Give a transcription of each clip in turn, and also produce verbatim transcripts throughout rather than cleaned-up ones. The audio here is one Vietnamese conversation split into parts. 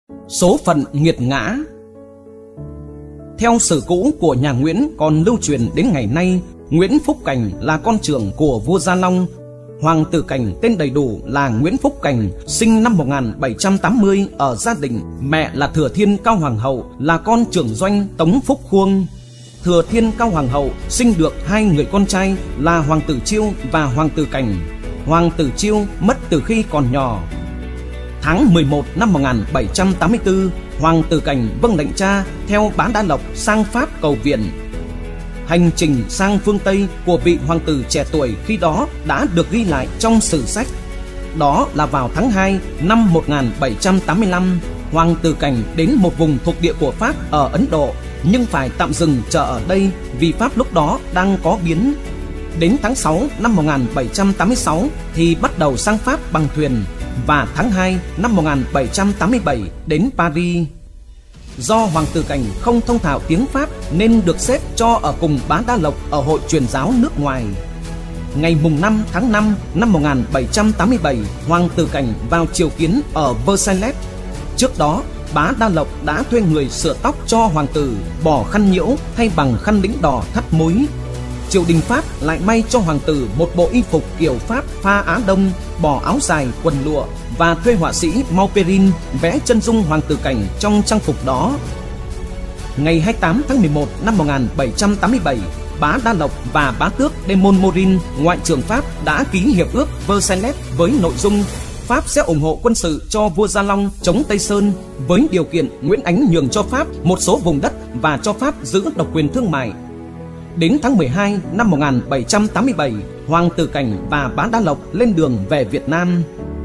Số phận nghiệt ngã. Theo sử cũ của nhà Nguyễn còn lưu truyền đến ngày nay, Nguyễn Phúc Cảnh là con trưởng của vua Gia Long. Hoàng tử Cảnh tên đầy đủ là Nguyễn Phúc Cảnh, sinh năm một nghìn bảy trăm tám mươi ở gia đình mẹ là Thừa Thiên Cao Hoàng hậu, là con trưởng doanh Tống Phúc Khuông. Thừa Thiên Cao Hoàng hậu sinh được hai người con trai là Hoàng tử Chiêu và Hoàng tử Cảnh. Hoàng tử Chiêu mất từ khi còn nhỏ. Tháng mười một năm một nghìn bảy trăm tám mươi tư, Hoàng tử Cảnh vâng lệnh cha theo Bá Đa Lộc sang Pháp cầu viện. Hành trình sang phương Tây của vị hoàng tử trẻ tuổi khi đó đã được ghi lại trong sử sách. Đó là vào tháng hai năm một nghìn bảy trăm tám mươi lăm, Hoàng tử Cảnh đến một vùng thuộc địa của Pháp ở Ấn Độ, nhưng phải tạm dừng chờ ở đây vì Pháp lúc đó đang có biến. Đến tháng sáu năm một nghìn bảy trăm tám mươi sáu thì bắt đầu sang Pháp bằng thuyền, và tháng hai năm một nghìn bảy trăm tám mươi bảy đến Paris. Do Hoàng tử Cảnh không thông thạo tiếng Pháp nên được xếp cho ở cùng Bá Đa Lộc ở hội truyền giáo nước ngoài. Ngày mùng năm tháng năm năm một nghìn bảy trăm tám mươi bảy, Hoàng tử Cảnh vào triều kiến ở Versailles. Trước đó, Bá Đa Lộc đã thuê người sửa tóc cho hoàng tử, bỏ khăn nhiễu thay bằng khăn lĩnh đỏ thắt múi. Triều đình Pháp lại may cho hoàng tử một bộ y phục kiểu Pháp pha Á Đông, bỏ áo dài quần lụa, và thuê họa sĩ Mauperin vẽ chân dung Hoàng tử Cảnh trong trang phục đó. Ngày hai mươi tám tháng mười một năm một nghìn bảy trăm tám mươi bảy, Bá Đa Lộc và Bá Tước de Montmorin, ngoại trưởng Pháp, đã ký hiệp ước Versailles với nội dung Pháp sẽ ủng hộ quân sự cho vua Gia Long chống Tây Sơn, với điều kiện Nguyễn Ánh nhường cho Pháp một số vùng đất và cho Pháp giữ độc quyền thương mại. Đến tháng mười hai năm một nghìn bảy trăm tám mươi bảy, Hoàng tử Cảnh và Bá Đa Lộc lên đường về Việt Nam.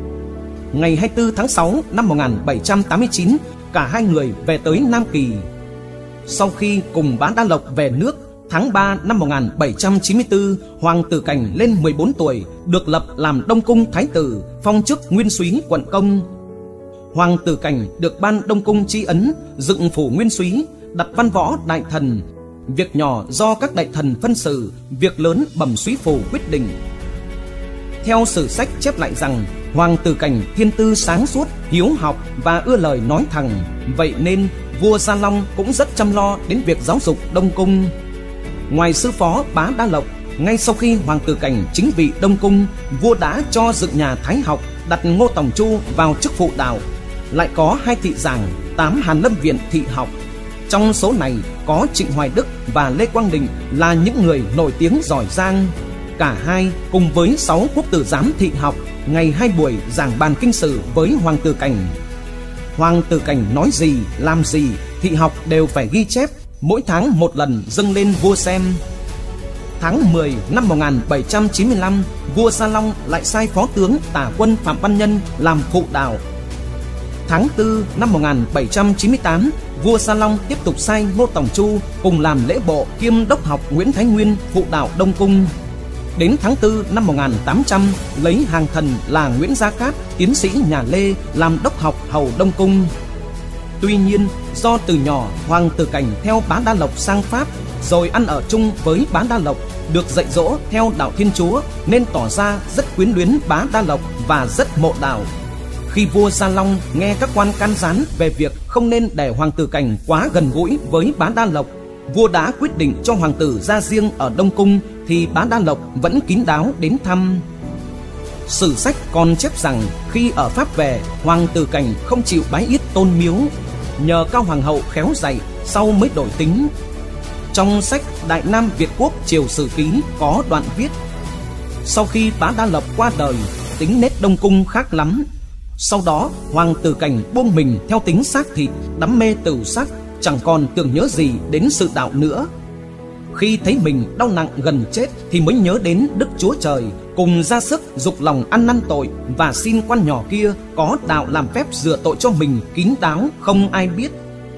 Ngày hai mươi tư tháng sáu năm một nghìn bảy trăm tám mươi chín, cả hai người về tới Nam Kỳ. Sau khi cùng Bá Đa Lộc về nước, tháng ba năm một nghìn bảy trăm chín mươi tư, Hoàng tử Cảnh lên mười bốn tuổi, được lập làm Đông Cung Thái tử, phong chức Nguyên Súy quận công. Hoàng tử Cảnh được ban Đông Cung tri ấn, dựng phủ Nguyên Súy, đặt văn võ đại thần. Việc nhỏ do các đại thần phân xử, việc lớn bẩm Súy phủ quyết định. Theo sử sách chép lại rằng, Hoàng tử Cảnh thiên tư sáng suốt, hiếu học và ưa lời nói thẳng, vậy nên vua Gia Long cũng rất chăm lo đến việc giáo dục Đông Cung. Ngoài sư phó Bá Đa Lộc, ngay sau khi Hoàng tử Cảnh chính vị Đông Cung, vua đã cho dựng nhà Thái học, đặt Ngô Tòng Chu vào chức phụ đạo. Lại có hai thị giảng, tám Hàn Lâm viện thị học. Trong số này có Trịnh Hoài Đức và Lê Quang Định là những người nổi tiếng giỏi giang. Cả hai cùng với sáu quốc tử giám thị học, ngày hai buổi giảng bàn kinh sử với Hoàng tử Cảnh. Hoàng tử Cảnh nói gì, làm gì, thị học đều phải ghi chép, mỗi tháng một lần dâng lên vua xem. Tháng mười năm một nghìn bảy trăm chín mươi lăm, vua Gia Long lại sai phó tướng tả quân Phạm Văn Nhân làm phụ đạo. Tháng tư năm một nghìn bảy trăm chín mươi tám, vua Gia Long tiếp tục sai Ngô Tòng Chu cùng làm lễ bộ kiêm đốc học Nguyễn Thái Nguyên phụ đạo Đông Cung. Đến tháng tư năm một nghìn tám trăm, lấy hàng thần là Nguyễn Gia Cát, tiến sĩ nhà Lê, làm đốc học hầu Đông Cung. Tuy nhiên, do từ nhỏ Hoàng tử Cảnh theo Bá Đa Lộc sang Pháp, rồi ăn ở chung với Bá Đa Lộc, được dạy dỗ theo đạo Thiên Chúa, nên tỏ ra rất quyến luyến Bá Đa Lộc và rất mộ đạo. Khi vua Gia Long nghe các quan can gián về việc không nên để Hoàng tử Cảnh quá gần gũi với Bá Đa Lộc, vua đã quyết định cho hoàng tử ra riêng ở Đông Cung, thì Bá Đa Lộc vẫn kín đáo đến thăm. Sử sách còn chép rằng khi ở Pháp về, Hoàng tử Cảnh không chịu bái yết tôn miếu, nhờ Cao Hoàng hậu khéo dạy, sau mới đổi tính. Trong sách Đại Nam Việt Quốc Triều Sử Ký có đoạn viết: sau khi Bá Đa Lộc qua đời, tính nết Đông Cung khác lắm. Sau đó Hoàng tử Cảnh buông mình theo tính xác thịt, đắm mê tửu sắc, chẳng còn tưởng nhớ gì đến sự đạo nữa. Khi thấy mình đau nặng gần chết thì mới nhớ đến Đức Chúa Trời, cùng ra sức dục lòng ăn năn tội và xin quan nhỏ kia có đạo làm phép rửa tội cho mình kín đáo, không ai biết.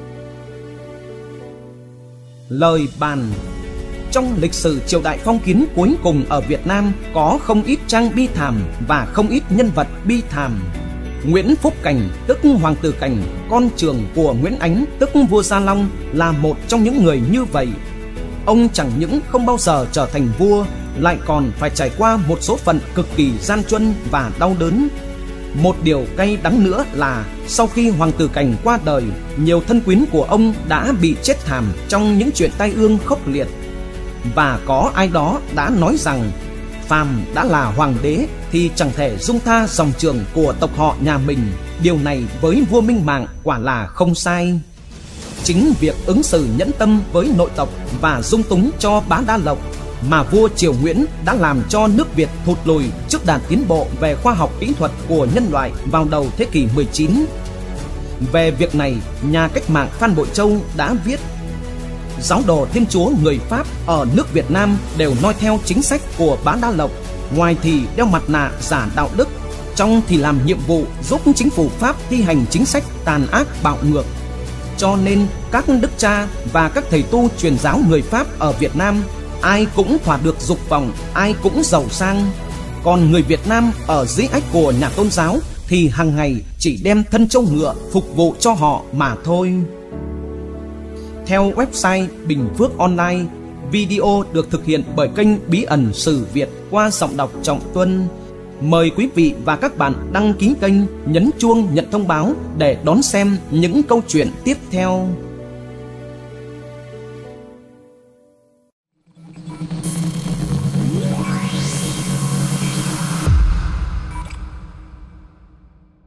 Lời bàn. Trong lịch sử triều đại phong kiến cuối cùng ở Việt Nam có không ít trang bi thảm và không ít nhân vật bi thảm. Nguyễn Phúc Cảnh, tức Hoàng tử Cảnh, con trưởng của Nguyễn Ánh, tức vua Gia Long, là một trong những người như vậy. Ông chẳng những không bao giờ trở thành vua, lại còn phải trải qua một số phận cực kỳ gian truân và đau đớn. Một điều cay đắng nữa là sau khi Hoàng tử Cảnh qua đời, nhiều thân quyến của ông đã bị chết thảm trong những chuyện tai ương khốc liệt. Và có ai đó đã nói rằng phàm đã là hoàng đế thì chẳng thể dung tha dòng trưởng của tộc họ nhà mình. Điều này với vua Minh Mạng quả là không sai. Chính việc ứng xử nhẫn tâm với nội tộc và dung túng cho bá đa lộc mà vua Triều Nguyễn đã làm cho nước Việt thụt lùi trước đà tiến bộ về khoa học kỹ thuật của nhân loại vào đầu thế kỷ mười chín. Về việc này, nhà cách mạng Phan Bội Châu đã viết: giáo đồ Thiên Chúa người Pháp ở nước Việt Nam đều noi theo chính sách của bá đa lộc, ngoài thì đeo mặt nạ giả đạo đức, trong thì làm nhiệm vụ giúp chính phủ Pháp thi hành chính sách tàn ác bạo ngược. Cho nên các đức cha và các thầy tu truyền giáo người Pháp ở Việt Nam ai cũng thỏa được dục vọng, ai cũng giàu sang. Còn người Việt Nam ở dưới ách của nhà tôn giáo thì hàng ngày chỉ đem thân trâu ngựa phục vụ cho họ mà thôi. Theo website Bình Phước Online, video được thực hiện bởi kênh Bí ẩn Sử Việt qua giọng đọc Trọng Tuân. Mời quý vị và các bạn đăng ký kênh, nhấn chuông nhận thông báo để đón xem những câu chuyện tiếp theo.